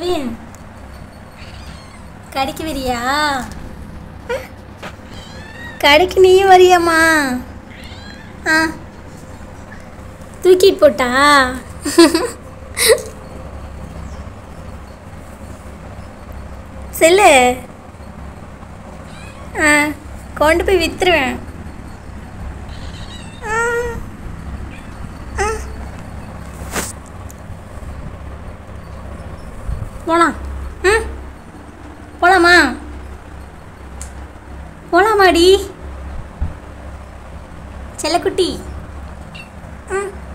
கவின், கடைக்கு வரியா? கடைக்கு நீயும் வரியாம்மா? ஆ, தூக்கிட்டு போட்டா? செல்லு. ஆ, கொண்டு போய் விற்றுருவேன். போலாம். ம், போலாமா? போலாமாடி செல்லக்குட்டி? ம்.